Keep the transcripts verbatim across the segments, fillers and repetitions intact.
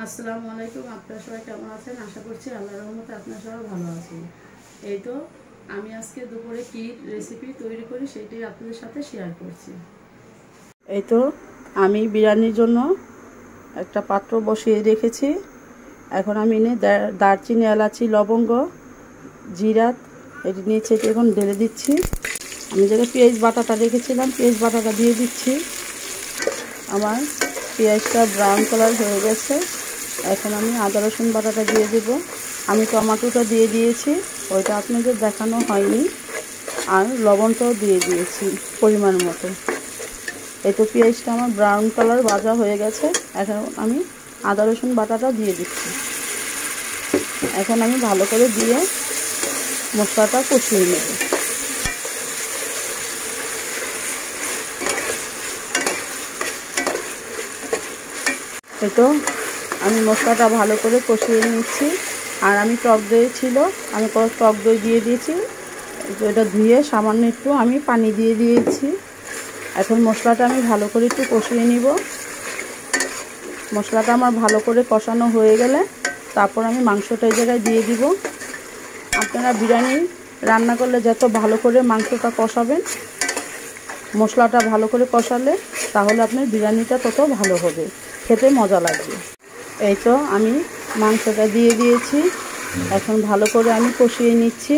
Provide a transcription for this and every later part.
আসসালামু আলাইকুম। আপনারা সবাই কেমন আছেন? আশা করছি আল্লাহর রহমতে আপনারা সবাই ভালো আছেন। এই তো আমি আজকে দুপুরে কি রেসিপি তৈরি করি সেটাই আপনাদের সাথে শেয়ার করছি। এই তো আমি বিরিয়ানির জন্য একটা পাত্র বসিয়ে রেখেছি। এখন আমি এনে দারচিনি, এলাচি, লবঙ্গ, জিরা এটি নিয়ে ছেটে এখন ঢেলে দিচ্ছি। আমি যেটা পেঁয়াজ বাটাটা রেখেছিলাম পেঁয়াজ বাটাটা দিয়ে দিচ্ছি। আমার পেঁয়াজটা ব্রাউন কালার হয়ে গেছে। এখন আমি আদা রসুন বাটাটা দিয়ে দেব। আমি টমেটোটা দিয়ে দিয়েছি, ওইটা আপনাদের দেখানো হয়নি। আর লবণটাও দিয়ে দিয়েছি পরিমাণ মতো। এই তো পেঁয়াজটা আমার ব্রাউন কালার ভাজা হয়ে গেছে। এখন আমি আদা রসুন বাটাটা দিয়ে দিচ্ছি। এখন আমি ভালো করে দিয়ে মশলাটা কষিয়ে নেব। এই তো আমি মশলাটা ভালো করে কষিয়ে নিচ্ছি। আর আমি টক দই ছিল, আমি টক দই দিয়ে দিয়েছি। এটা ধুয়ে সামান্য একটু আমি পানি দিয়ে দিয়েছি। এখন মশলাটা আমি ভালো করে একটু কষিয়ে নিব। মশলাটা আমার ভালো করে কষানো হয়ে গেলে তারপর আমি মাংসটা এই জায়গায় দিয়ে দিব। আপনারা বিরিয়ানি রান্না করলে যত ভালো করে মাংসটা কষাবেন, মশলাটা ভালো করে কষালে তাহলে আপনার বিরিয়ানিটা তত ভালো হবে, খেতে মজা লাগবে। এই তো আমি মাংসটা দিয়ে দিয়েছি। এখন ভালো করে আমি কষিয়ে নিচ্ছি।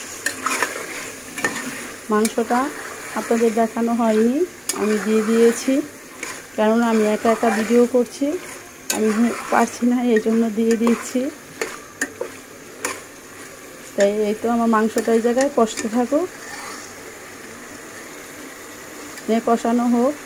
মাংসটা আপনাদের দেখানো হয়নি, আমি দিয়ে দিয়েছি, কেননা আমি একা একা ভিডিও করছি, আমি পারছি না, এই জন্য দিয়ে দিচ্ছি। তাই এই তো আমার মাংসটা এই জায়গায় কষতে থাকুক, কষানো হোক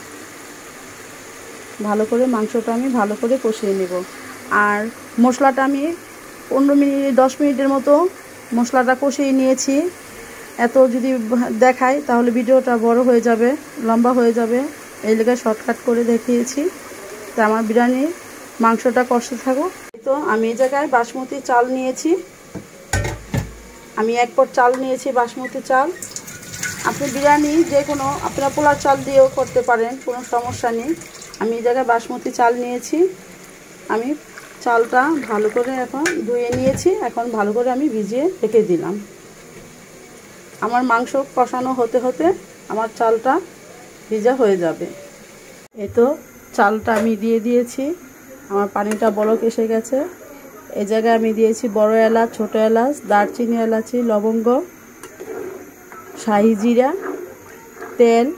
ভালো করে। মাংসটা আমি ভালো করে কষিয়ে নেব। আর মশলাটা আমি পনেরো মিনিট দশ মিনিটের মতো মশলাটা কষিয়ে নিয়েছি। এত যদি দেখাই তাহলে ভিডিওটা বড় হয়ে যাবে, লম্বা হয়ে যাবে, এই লেগে শর্টকাট করে দেখিয়েছি। তা আমার বিরিয়ানির মাংসটা কষতে থাকুক। তো আমি এই জায়গায় বাসমতি চাল নিয়েছি। আমি এক পট চাল নিয়েছি বাসমতি চাল। আপনি বিরিয়ানি যে কোনো আপনারা পোলার চাল দিয়েও করতে পারেন, কোনো সমস্যা নেই। আমি এই জায়গায় বাসমতি চাল নিয়েছি। আমি চালটা ভালো করে এখন ধুয়ে নিয়েছি। এখন ভালো করে আমি ভিজিয়ে রেখে দিলাম। আমার মাংস কষানো হতে হতে আমার চালটা ভিজা হয়ে যাবে। এই তো চালটা আমি দিয়ে দিয়েছি। আমার পানিটা বলক এসে গেছে। এই জায়গায় আমি দিয়েছি বড় এলাচ, ছোট এলাচ, দারচিনি, এলাচি, লবঙ্গ, শাহি জিরা, তেল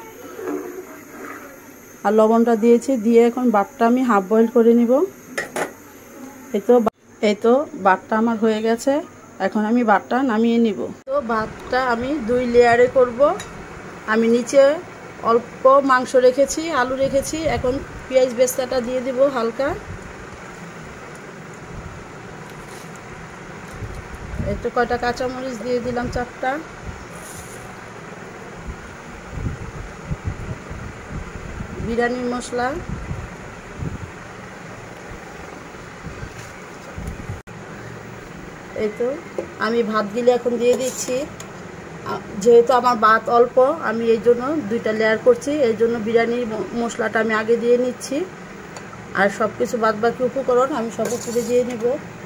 আর লবণটা দিয়েছি। দিয়ে এখন বাটটা আমি হাফ বয়েল করে নিব। এই তো এই তো বাটটা আমার হয়ে গেছে। এখন আমি বাটটা নামিয়ে নিব। তো ভাতটা আমি দুই লেয়ারে করব। আমি নিচে অল্প মাংস রেখেছি, আলু রেখেছি। এখন পেঁয়াজ বেস্তাটা দিয়ে দিব হালকা। একটু কয়টা কাঁচামরিচ দিয়ে দিলাম, চারটা। বিরিয়ানির মশলা, এই তো আমি ভাতগুলি এখন দিয়ে দিচ্ছি। যেহেতু আমার ভাত অল্প, আমি এই জন্য দুইটা লেয়ার করছি। এই জন্য বিরিয়ানির মশলাটা আমি আগে দিয়ে নিচ্ছি। আর সব কিছু বাদ বাকি উপকরণ আমি সব উপরে দিয়ে নিব।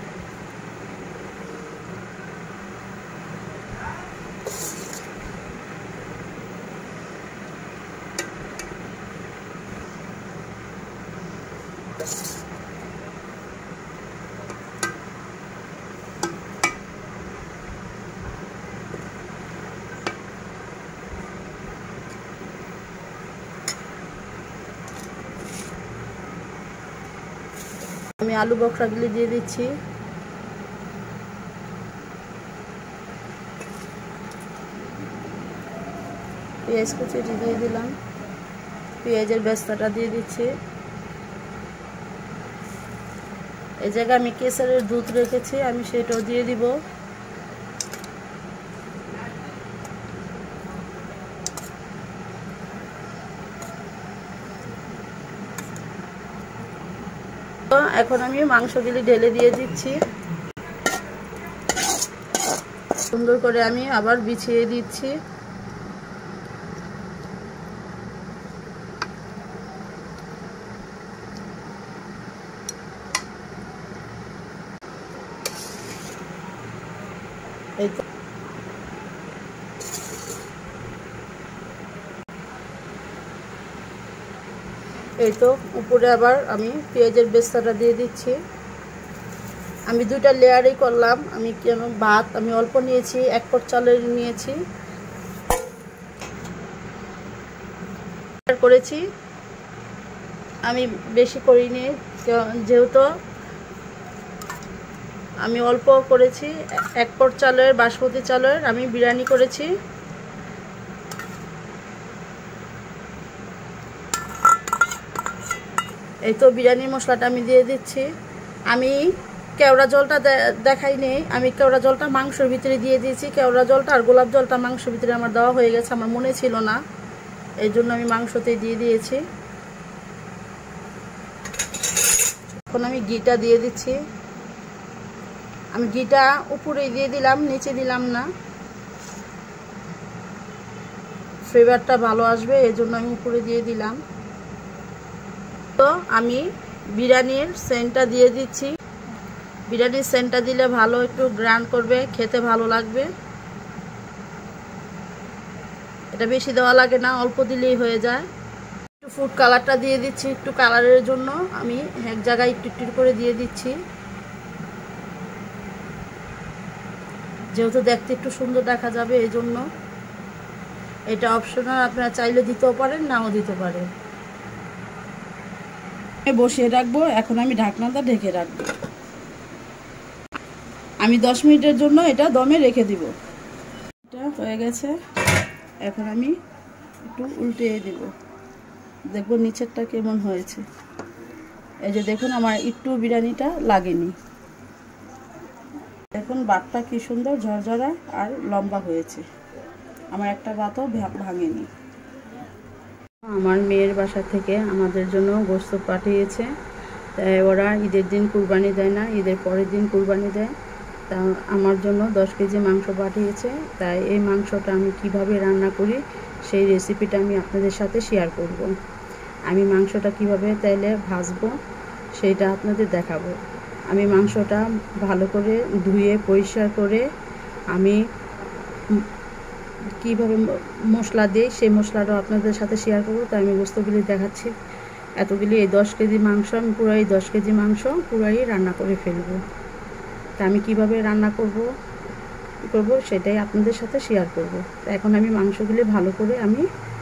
আমি আলু বখরাগুলি দিয়ে দিচ্ছি। পেঁয়াজ কুচিটি দিয়ে দিলাম। পেঁয়াজের বেস্তাটা দিয়ে দিচ্ছি। এই জায়গায় আমি কেশরের দুধ রেখেছি, আমি সেটাও দিয়ে দিব। এখন আমি মাংসগুলি ঢেলে দিয়ে দিচ্ছি। সুন্দর করে আমি আবার বিছিয়ে দিচ্ছি। এই তো এই তো উপরে আবার আমি পেঁয়াজের বেস্তাটা দিয়ে দিচ্ছি। আমি দুইটা লেয়ারই করলাম। আমি কেন ভাত আমি অল্প নিয়েছি, এক পট চালের নিয়েছি করেছি, আমি বেশি করিনি যেহেতু আমি অল্প করেছি। এক পট চালের বাসমতি চালের আমি বিরিয়ানি করেছি। এই তো বিরিয়ানির মশলাটা আমি দিয়ে দিচ্ছি। আমি কেওড়া জলটা দেখাইনি, আমি কেওড়া জলটা মাংসের ভিতরে দিয়ে দিয়েছি। কেওড়া জলটা আর গোলাপ জলটা মাংসের ভিতরে আমার দেওয়া হয়ে গেছে, আমার মনে ছিল না, এই জন্য আমি মাংসতেই দিয়ে দিয়েছি। এখন আমি ঘিটা দিয়ে দিচ্ছি। আমি ঘিটা উপরে দিয়ে দিলাম, নিচে দিলাম না, ফ্লেভারটা ভালো আসবে এই জন্য আমি উপরে দিয়ে দিলাম। তো আমি বিরিয়ানির সেন্টটা দিয়ে দিচ্ছি। বিরিয়ানির সেন্টটা দিলে ভালো একটু গ্রান্ড করবে, খেতে ভালো লাগবে। এটা বেশি দেওয়া লাগে না, অল্প দিলেই হয়ে যায়। একটু ফুড কালারটা দিয়ে দিচ্ছি একটু কালারের জন্য, আমি এক জায়গায় একটু একটু করে দিয়ে দিচ্ছি, যেহেতু দেখতে একটু সুন্দর দেখা যাবে এই জন্য। এটা অপশনাল, আপনারা চাইলে দিতেও পারেন, নাও দিতে পারেন। বসিয়ে রাখবো। এখন আমি ঢাকনাটা ঢেকে রাখবো। আমি দশ মিনিটের জন্য এটা দমে রেখে দিব। এটা হয়ে গেছে, এখন আমি একটু উল্টে দিব, দেখবো নিচেরটা কেমন হয়েছে। এই যে দেখুন আমার একটু বিরিয়ানিটা লাগেনি। দেখুন বাতটা কি সুন্দর ঝরঝরা আর লম্বা হয়েছে, আমার একটা বাতও ভাঙেনি। আমার মেয়ের বাসা থেকে আমাদের জন্য গোশত পাঠিয়েছে। তাই ওরা ঈদের দিন কুরবানি দেয় না, ঈদের পরের দিন কুরবানি দেয়। তা আমার জন্য দশ কেজি মাংস পাঠিয়েছে। তাই এই মাংসটা আমি কিভাবে রান্না করি সেই রেসিপিটা আমি আপনাদের সাথে শেয়ার করব। আমি মাংসটা কিভাবে তেলে ভাজবো সেইটা আপনাদের দেখাবো। আমি মাংসটা ভালো করে ধুয়ে পরিষ্কার করে আমি কীভাবে মশলা দিই সেই মশলাটাও আপনাদের সাথে শেয়ার করবো। তাই আমি গোস্তগুলি দেখাচ্ছি। এতগুলি এই দশ কেজি মাংস আমি পুরাই দশ কেজি মাংস পুরাই রান্না করে ফেলবো। তা আমি কিভাবে রান্না করব করব সেটাই আপনাদের সাথে শেয়ার করব। এখন আমি মাংসগুলি ভালো করে আমি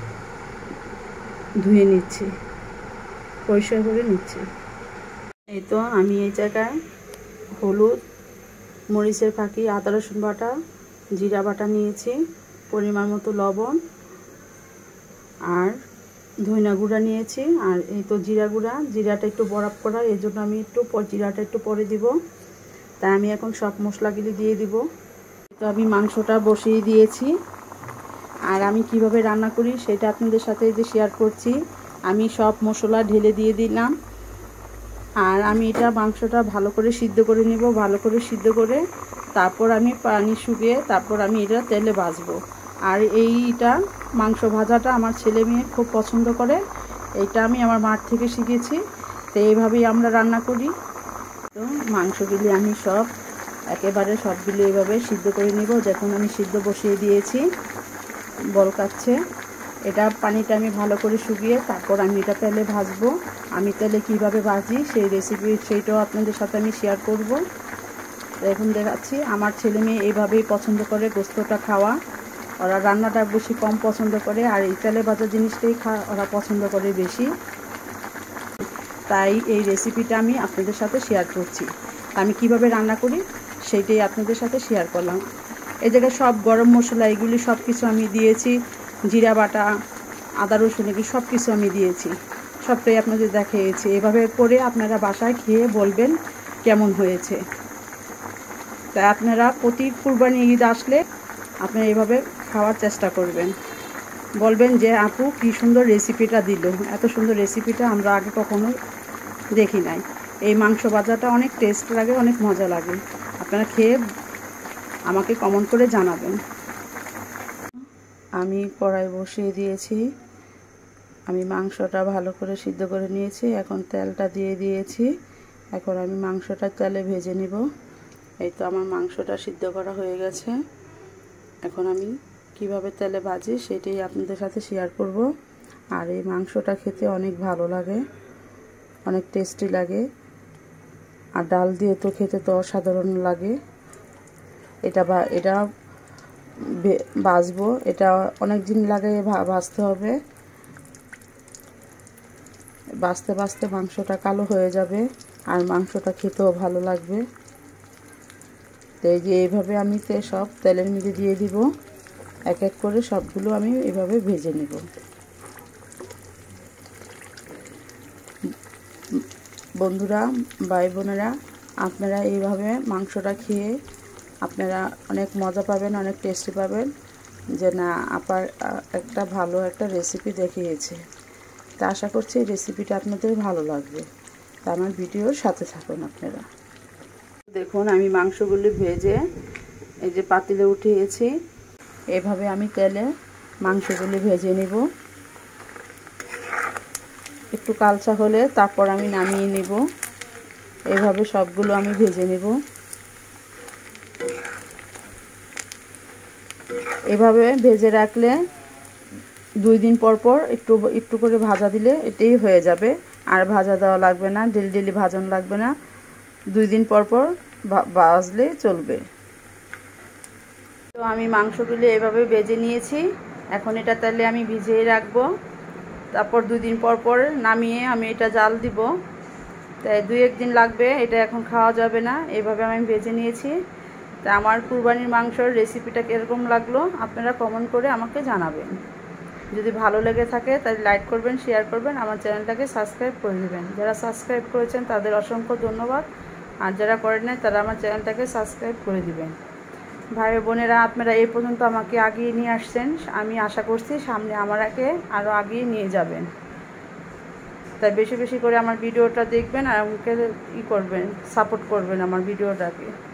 ধুয়ে নিচ্ছি, পরিষ্কার করে নিচ্ছি। এই তো আমি এই জায়গায় হলুদ, মরিচের ফাঁকি, আদা রসুন বাটা, জিরা বাটা নিয়েছি, পরিমাণ মতো লবণ আর ধনিয়া গুঁড়া নিয়েছি। আর এই তো জিরা গুঁড়া, জিরাটা একটু বরফ করা, এই জন্য আমি একটু জিরাটা একটু পরে দিব। তাই আমি এখন সব মশলাগুলি দিয়ে দিব। তো আমি মাংসটা বসিয়ে দিয়েছি। আর আমি কিভাবে রান্না করি সেটা আপনাদের সাথে যে শেয়ার করছি। আমি সব মশলা ঢেলে দিয়ে দিলাম। আর আমি এটা মাংসটা ভালো করে সিদ্ধ করে নিব। ভালো করে সিদ্ধ করে তারপর আমি পানি শুকিয়ে তারপর আমি এটা তেলে ভাজবো। আর এইটা মাংস ভাজাটা আমার ছেলে মেয়ে খুব পছন্দ করে। এইটা আমি আমার মার থেকে শিখেছি। তো এইভাবেই আমরা রান্না করি। তো মাংসগুলি আমি সব একেবারে সবগুলো এইভাবে সিদ্ধ করে নিব। যখন আমি সিদ্ধ বসিয়ে দিয়েছি, বলকাচ্ছে, এটা পানিটা আমি ভালো করে শুকিয়ে তারপর আমি এটা তেলে ভাজবো। আমি তেলে কিভাবে ভাজি সেই রেসিপি সেইটাও আপনাদের সাথে আমি শেয়ার করব। এখন দেখাচ্ছি। আমার ছেলে মেয়ে এইভাবেই পছন্দ করে গোস্তটা খাওয়া। ওরা রান্নাটা বেশি কম পছন্দ করে, আর এই তেলে ভাজা জিনিসটাই খা ওরা পছন্দ করে বেশি। তাই এই রেসিপিটা আমি আপনাদের সাথে শেয়ার করছি। আমি কিভাবে রান্না করি সেইটাই আপনাদের সাথে শেয়ার করলাম। এই জায়গায় সব গরম মশলা এগুলি সব কিছু আমি দিয়েছি, জিরা বাটা, আদা রসুন এগুলি সব কিছু আমি দিয়েছি, সবটাই আপনাদের দেখিয়েছি। এভাবে করে আপনারা বাসায় খেয়ে বলবেন কেমন হয়েছে। তাই আপনারা প্রতি কুরবানি ঈদ আসলে আপনারা এভাবে খাওয়ার চেষ্টা করবেন, বলবেন যে আপু কী সুন্দর রেসিপিটা দিল, এত সুন্দর রেসিপিটা আমরা আগে কখনো দেখি নাই। এই মাংস ভাজাটা অনেক টেস্ট লাগে, অনেক মজা লাগে। আপনারা খেয়ে আমাকে কমেন্ট করে জানাবেন। আমি কড়াই বসিয়ে দিয়েছি। আমি মাংসটা ভালো করে সিদ্ধ করে নিয়েছি। এখন তেলটা দিয়ে দিয়েছি। এখন আমি মাংসটা তেলে ভেজে নিব। এই তো আমার মাংসটা সিদ্ধ করা হয়ে গেছে। এখন আমি কিভাবে তেলে ভাজি সেটাই আপনাদের সাথে শেয়ার করব। আর এই মাংসটা খেতে অনেক ভালো লাগে, অনেক টেস্টি লাগে, আর ডাল দিয়ে তো খেতে তো অসাধারণ লাগে। এটা বা এটা ভাজবো, এটা অনেক দিন লাগে ভাজতে হবে। ভাজতে ভাজতে মাংসটা কালো হয়ে যাবে আর মাংসটা খেতেও ভালো লাগবে। তো এই যে এইভাবে আমি তে সব তেলের মধ্যে দিয়ে দিব, এক এক করে সবগুলো আমি এভাবে ভেজে নেব। বন্ধুরা, ভাই বোনেরা, আপনারা এইভাবে মাংসটা খেয়ে আপনারা অনেক মজা পাবেন, অনেক টেস্টি পাবেন, যে না আপার একটা ভালো একটা রেসিপি দেখিয়েছে। তা আশা করছি এই রেসিপিটা আপনাদের ভালো লাগবে। তা আমার ভিডিওর সাথে থাকুন আপনারা। দেখুন আমি মাংসগুলি ভেজে এই যে পাতিলে উঠিয়েছি। এভাবে আমি তেলে মাংসগুলি ভেজে নেব। একটু কালচা হলে তারপর আমি নামিয়ে নেব। এভাবে সবগুলো আমি ভেজে নেব। এভাবে ভেজে রাখলে দুই দিন পর পর একটু একটু করে ভাজা দিলে এটাই হয়ে যাবে। আর ভাজা দেওয়া লাগবে না, ডেলি ডেলি ভাজানো লাগবে না, দুই দিন পর পর ভাজলে চলবে। তো আমি মাংসগুলি এভাবে ভেজে নিয়েছি। এখন এটা তেলে আমি ভিজিয়ে রাখবো। তারপর দুই দিন পর পর নামিয়ে আমি এটা জাল দিব। তাই দুই একদিন লাগবে, এটা এখন খাওয়া যাবে না। এভাবে আমি ভেজে নিয়েছি। তা আমার কুরবানির মাংসর রেসিপিটা কীরকম লাগলো আপনারা কমেন্ট করে আমাকে জানাবেন। যদি ভালো লেগে থাকে তাহলে লাইক করবেন, শেয়ার করবেন, আমার চ্যানেলটাকে সাবস্ক্রাইব করে দেবেন। যারা সাবস্ক্রাইব করেছেন তাদের অসংখ্য ধন্যবাদ, আর যারা করেন নাই তারা আমার চ্যানেলটাকে সাবস্ক্রাইব করে দিবেন। ভাই বোনেরা, আপনারা এই পর্যন্ত আমাকে আগিয়ে নিয়ে আসছেন, আমি আশা করছি সামনে আমাকে আরও আগিয়ে নিয়ে যাবেন। তাই বেশি বেশি করে আমার ভিডিওটা দেখবেন আর আমাকে ই করবেন, সাপোর্ট করবেন আমার ভিডিওটাকে।